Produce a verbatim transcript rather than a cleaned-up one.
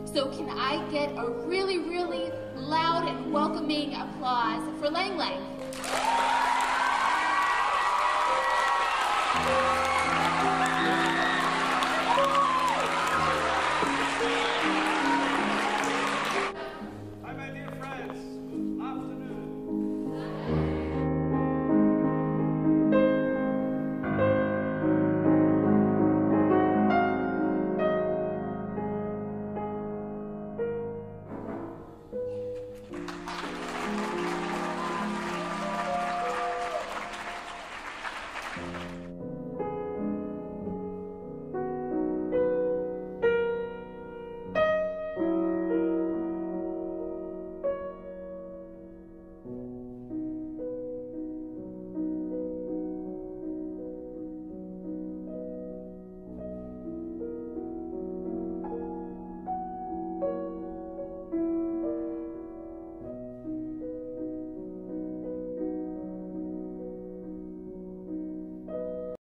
So can I get a really, really loud and welcoming applause for Lang Lang?